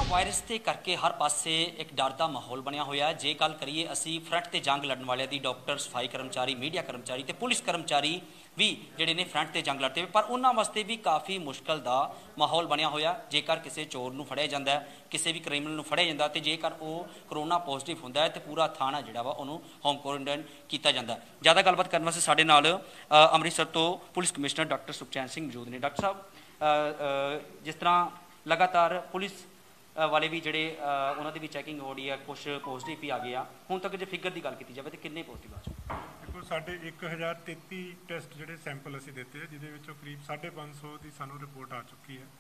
Virus के करके हर पासे एक डर का माहौल बनया होया। जे गल करिए असी फ्रंट ते जंग लड़न वाले दी, डॉक्टर, सफाई कर्मचारी, मीडिया कर्मचारी ते पुलिस कर्मचारी भी जिहड़े ने फ्रंट ते जंग लड़ते हुए, पर उन्हां वास्ते भी काफ़ी मुश्किल का माहौल बनया होया। जेकर किसी चोर नूं फड़िया जांदा है, किसी भी क्रिमिनल नूं फड़िया जांदा ते जेकर वो करोना पॉजिटिव हुंदा है तो पूरा थाना जिहड़ा वा उहनूं होम क्वारंटाइन किया जाता है। ज़्यादा गलबात करने वास्ते साडे नाल अमृतसर तो police commissioner doctor Sukhchain Singh मौजूद ने। डॉक्टर साहब, जिस तरह लगातार पुलिस वाले भी जोड़े उन्होंने भी चैकिंग हो रही है, कुछ पॉजिटिव भी आ गए हैं, हुण तक जो फिगर की गल की जाए तो कितने पॉजिटिव आ चुके? देखो साढ़े 1033 टेस्ट जोड़े सैंपल असी देते हैं, जिसके करीब 550 की सानू रिपोर्ट आ चुकी है।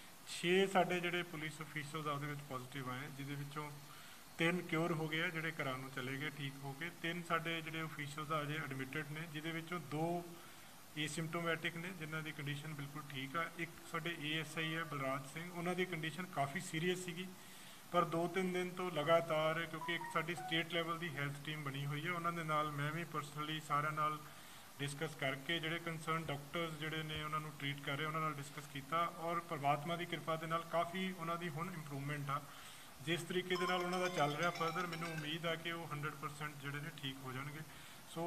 6 साढ़े जोड़े पुलिस ऑफिसर्स उसदे पॉजिटिव आए, जिसों 3 क्योर हो गए, जोड़े घरों नूं चले गए ठीक हो गए। 3 साढ़े जोड़े ऑफिसर्स अजे एडमिटेड ने, जिसों 2 एसिम्टोमैटिक ने जिन्हों की कंडीशन बिल्कुल ठीक है। एक साढ़े ASI है बलराज सिंह, उन्होंने कंडीशन काफ़ी सीरीयस सी, पर 2-3 दिन तो लगातार, क्योंकि एक साड़ी स्टेट लैवल की हैल्थ टीम बनी हुई है, उन्होंने नाल मैं भी परसनली सारे नाल डिस्कस करके जोड़े कंसर्न डॉक्टर्स जोड़े ने उन्होंने ट्रीट कर रहे उन्होंने डिस्कस किया, और परमात्मा की कृपा के नाल काफ़ी उन्होंने हुण इंप्रूवमेंट आ। जिस तरीके के नाल उन्होंने चल रहा फर्दर, मैनूं उम्मीद आ कि वो 100% जोड़े ने ठीक हो जाएंगे। सो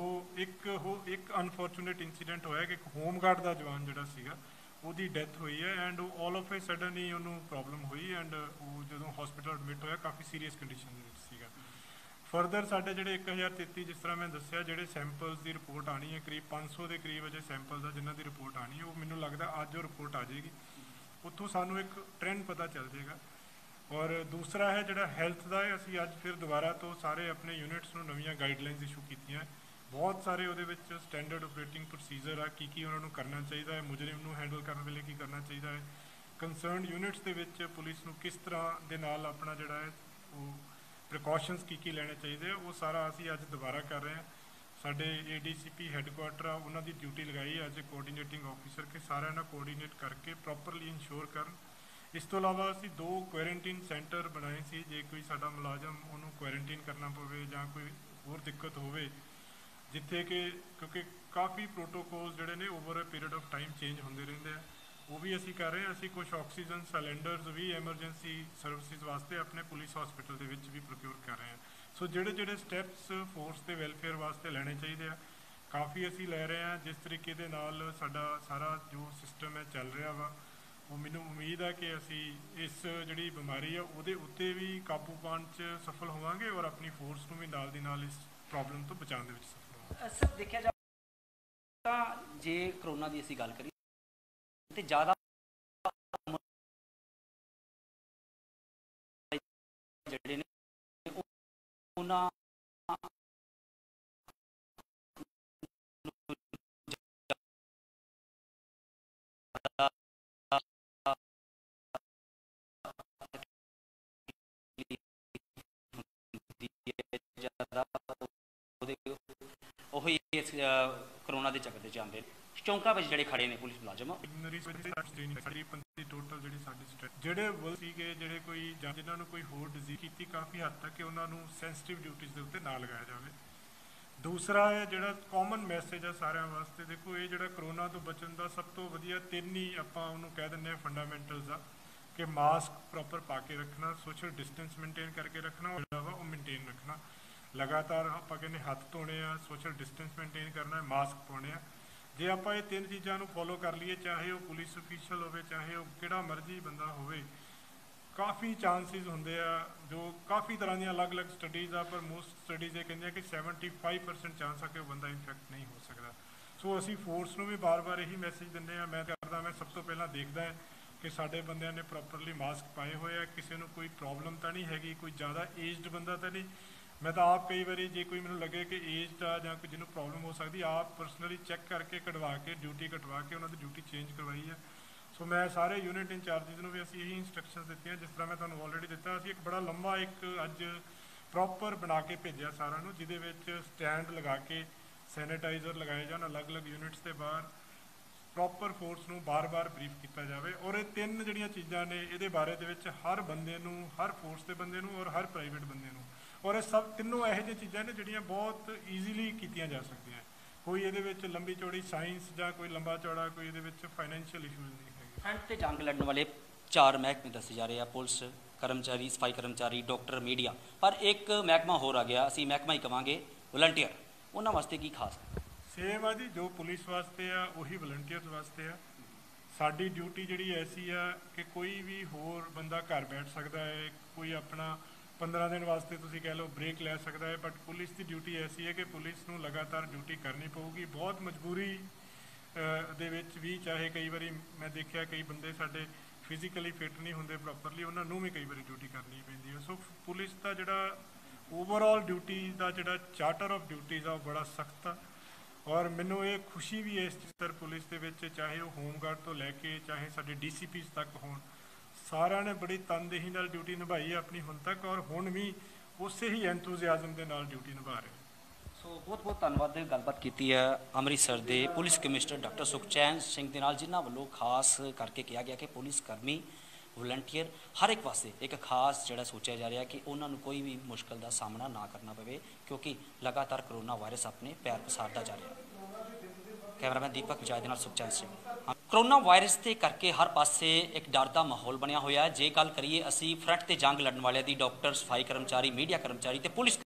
एक अनफॉर्चुनेट इंसीडेंट होया कि एक होमगार्ड का जवान जोड़ा सीगा उसकी डेथ हुई है, and all of a sudden ही उन्होंने प्रॉब्लम हुई, एंड वो जो हॉस्पिटल एडमिट होया काफ़ी सीरीयस कंडीशन सीगा। फरदर साढ़े जोड़े 1033 जिस तरह मैं दसिया जोड़े सैंपल्स की रिपोर्ट आनी है, करीब 500 के करीब अजे सैंपल्स आ जिन्हों की रिपोर्ट आनी है, वो मैनूं लगता अज वो रिपोर्ट आ जाएगी, उत्थों सानू एक ट्रेंड पता चल जाएगा। और दूसरा है जोड़ा हैल्थ का है, असी अज फिर दोबारा तो सारे अपने यूनिट्स नूं नवीं गाइडलाइनस इशू कीतियां, बहुत सारे वो स्टैंडर्ड ऑपरेटिंग प्रोसीजर आ की उन्होंने करना चाहिए है, मुजरिम नूं हैंडल करने वेले की करना चाहिए है, कंसर्न यूनिट्स के विच पुलिस नूं किस तरह दे नाल अपना जोड़ा है वो प्रिकॉशनस की लेने चाहिए, वो सारा असी अज दोबारा कर रहे हैं। साडे ADCP हैडकुआटर उन्होंने ड्यूटी लगाई अज कोऑर्डिनेटिंग ऑफिसर के सारे ना कोऑर्डिनेट करके प्रॉपरली इंश्योर कर। इस तो अलावा असी 2 क्वारंटीन सेंटर बनाए सी, जे कोई साडा मुलाजम उन्होंने क्वारंटीन करना पवे जां कोई होर दिक्कत होवे, जिथे कि क्योंकि काफ़ी प्रोटोकॉल जोड़े ने over a period of time change होंगे रहते हैं, वो भी असी कर रहे हैं। असी कुछ ऑक्सीजन सिलेंडर्स भी एमरजेंसी सर्विसिज वास्ते अपने पुलिस हॉस्पिटल के भी प्रोक्योर कर रहे हैं। सो जोड़े जोड़े स्टैप्स फोर्स के वेलफेयर वास्ते लेने चाहिए काफ़ी असी लै रहे हैं। जिस तरीके के नाल साडा सारा जो सिस्टम है चल रहा वा, वो मैनूं उम्मीद है कि असी इस जिहड़ी बीमारी है उहदे उत्ते भी काबू पाने च सफल होवांगे, और अपनी फोर्स नूं भी नाल दी नाल इस प्रॉब्लम तो बचाने में सफल होवांगे। सर देखा जाए जे करोना की असी गल करिए तो ज़्यादा जिहड़े ने उन्हां करोना के चक्कर च आते चौंका में जोड़े खड़े ने पुलिस मुलाजम टोटल जोड़े जोड़े कोई जिन्होंने कोई होर डिजीज की काफ़ी हद तक उन्होंने सेंसिटिव ड्यूटीज़ के उत्ते ना लगाया जाए। दूसरा है जोड़ा कॉमन मैसेज है सारे वास्ते, देखो ये जोड़ा करोना तो बचन का सब तो वधिया 3 ही आपां कह दें फंडामेंटल्स आ कि मास्क प्रॉपर पा के रखना, सोशल डिस्टेंस मेनटेन करके रखना, और जोड़ा वो मेनटेन रखना, लगातार आप कहने हाथ धोने, सोशल डिस्टेंस मेनटेन करना, मास्क पाने। जे आप ये 3 चीज़ों फॉलो कर लीए, चाहे वो पुलिस ऑफिशियल हो चाहे वो किहड़ा मर्जी बंदा हो, काफ़ी चांसिस होंगे जो काफ़ी तरह दी अलग अलग स्टडीज़ आ, पर मोस्ट स्टडीज़ ये कहते कि 75% चांस आ कि वो बंदा इन्फेक्ट नहीं हो सकता। सो असी फोर्स में भी बार बार यही मैसेज दें, मैं करदा मैं सब तो पहला देखता है कि साढ़े बंदियां ने प्रॉपरली मास्क पाए हुए, किसी को कोई प्रॉब्लम तो नहीं हैगी, कोई ज़्यादा एजड बंदा तो नहीं। मैं तो आप कई बार जे कोई मैं लगे कि एजड आ जां कोई जिन्होंने प्रॉब्लम हो सकती, आप परसनली चैक करके कटवा के ड्यूटी कटवा के उन्होंने ड्यूटी चेंज करवाई है। सो मैं सारे यूनिट इंचार्जिज को भी असी यही इंस्ट्रक्शनस दी, जिस तरह मैं तुहानूं ऑलरेडी दिता, असी एक बड़ा लंबा एक अज प्रॉपर बना के भेजा सारा नूं, जिहदे विच स्टैंड लगा के सैनिटाइजर लगाए जान अलग अलग यूनिट्स के बाहर, प्रॉपर फोर्स नूं बार बार ब्रीफ किया जाए। और ये 3 जिहड़ियां चीज़ां ने ये बारे दे विच हर बंदे नूं, हर फोर्स के बंदे नूं और हर प्राइवेट बंदे नूं, और ये सब तीनों ਇਹੋ ਜਿਹੀ चीज़ां ने जिहड़ियां बहुत ईजीली कीतियां जा सकदियां, कोई ये लंबी चौड़ी साइंस या कोई लंबा चौड़ा कोई ये फाइनैंशियल इशूज़ नहीं है। फ्रंट ते जंग लड़न वाले 4 महकमे दसे जा रहे हैं, पुलिस, ਕਰਮਚਾਰੀ, ਸਫਾਈ ਕਰਮਚਾਰੀ, ਡਾਕਟਰ, ਮੀਡੀਆ, ਪਰ ਇੱਕ ਮਹਿਕਮਾ ਹੋਰ ਆ ਗਿਆ, ਅਸੀਂ ਮਹਿਕਮਾ ਹੀ ਕਵਾਂਗੇ, ਵਲੰਟੀਅਰ। ਉਹਨਾਂ ਵਾਸਤੇ ਕੀ ਖਾਸ? ਸੇਮ ਆ ਜੀ, ਜੋ ਪੁਲਿਸ ਵਾਸਤੇ ਆ ਉਹੀ ਵਲੰਟੀਅਰਸ ਵਾਸਤੇ ਆ। ਸਾਡੀ ਡਿਊਟੀ ਜਿਹੜੀ ਐਸੀ ਆ ਕਿ ਕੋਈ ਵੀ ਹੋਰ ਬੰਦਾ ਘਰ ਬੈਠ ਸਕਦਾ ਹੈ, ਕੋਈ ਆਪਣਾ 15 ਦਿਨ ਵਾਸਤੇ ਤੁਸੀਂ ਕਹਿ ਲਓ ਬ੍ਰੇਕ ਲੈ ਸਕਦਾ ਹੈ, ਬਟ ਪੁਲਿਸ ਦੀ ਡਿਊਟੀ ਐਸੀ ਹੈ ਕਿ ਪੁਲਿਸ ਨੂੰ ਲਗਾਤਾਰ ਡਿਊਟੀ ਕਰਨੀ ਪਊਗੀ। ਬਹੁਤ ਮਜਬੂਰੀ ਦੇ ਵਿੱਚ ਵੀ, ਚਾਹੇ ਕਈ ਵਾਰੀ ਮੈਂ ਦੇਖਿਆ ਕਈ ਬੰਦੇ ਸਾਡੇ ਫਿਜ਼ੀਕਲੀ ਫਿੱਟ ਨਹੀਂ ਹੁੰਦੇ ਪ੍ਰੋਪਰਲੀ, ਉਹਨਾਂ ਨੂੰ ਵੀ ਕਈ ਵਾਰੀ ਡਿਊਟੀ ਕਰਨੀ ਪੈਂਦੀ ਹੈ। ਸੋ ਪੁਲਿਸ ਦਾ ਜਿਹੜਾ ਓਵਰਆਲ ਡਿਊਟੀ ਦਾ ਜਿਹੜਾ ਚਾਰਟਰ ਆਫ ਡਿਊਟੀਜ਼ ਆ ਉਹ ਬੜਾ ਸਖਤ ਆ, ਔਰ ਮੈਨੂੰ ਇਹ ਖੁਸ਼ੀ ਵੀ ਹੈ ਇਸ ਚੀਜ਼ ਪੁਲਿਸ ਦੇ ਵਿੱਚ, ਚਾਹੇ ਉਹ ਹੋਮਗਾਰਡ ਤੋਂ ਲੈ ਕੇ ਚਾਹੇ ਸਾਡੇ DCPs ਤੱਕ ਹੋਣ, ਸਾਰਿਆਂ ਨੇ ਬੜੀ ਤਨਦੇਹੀ ਨਾਲ ਡਿਊਟੀ ਨਿਭਾਈ ਹੈ ਆਪਣੀ ਹੁਣ ਤੱਕ, ਔਰ ਹੁਣ ਵੀ ਉਸੇ ਹੀ ਐਂਥੂਜ਼ਿਆਜ਼ਮ ਦੇ ਨਾਲ ਡਿਊਟੀ ਨਿਭਾ ਰਹੇ। ਸੋ ਬਹੁਤ ਬਹੁਤ ਧੰਨਵਾਦ। ਗੱਲਬਾਤ ਕੀਤੀ ਹੈ ਅੰਮ੍ਰਿਤਸਰ ਦੇ police commissioner doctor Sukhchain Singh ਦੇ ਨਾਲ, ਜਿਨ੍ਹਾਂ ਵੱਲੋਂ ਖਾਸ ਕਰਕੇ ਕਿਹਾ ਗਿਆ ਕਿ ਪੁਲਿਸ ਕਰਮੀ, ਵਲੰਟੀਅਰ ਹਰ ਇੱਕ ਵਾਸਤੇ ਇੱਕ ਖਾਸ ਜਿਹੜਾ ਸੋਚਿਆ ਜਾ ਰਿਹਾ ਕਿ ਉਹਨਾਂ ਨੂੰ ਕੋਈ ਵੀ ਮੁਸ਼ਕਲ ਦਾ ਸਾਹਮਣਾ ਨਾ ਕਰਨਾ ਪਵੇ, ਕਿਉਂਕਿ ਲਗਾਤਾਰ ਕਰੋਨਾ ਵਾਇਰਸ ਆਪਣੇ ਪੈਰ ਪਸਾਰਦਾ ਜਾ ਰਿਹਾ। ਕੈਮਰਾਮੈਨ ਦੀਪਕ ਵਿਜय ਦੇ ਨਾਲ ਸੁਖਚੈਨ ਸਿੰਘ। ਕਰੋਨਾ ਵਾਇਰਸ ਦੇ ਕਰਕੇ ਹਰ ਪਾਸੇ ਇੱਕ ਡਰ ਦਾ ਮਾਹੌਲ ਬਣਿਆ ਹੋਇਆ ਹੈ। ਜੇ ਗੱਲ ਕਰੀਏ ਅਸੀਂ ਫਰੰਟ ਤੇ ਜੰਗ ਲੜਨ ਵਾਲਿਆਂ ਦੀ, ਡਾਕਟਰ, ਸਫਾਈ ਕਰਮਚਾਰੀ, ਮੀਡੀਆ ਕਰਮਚਾਰੀ ਤੇ ਪੁਲਿਸ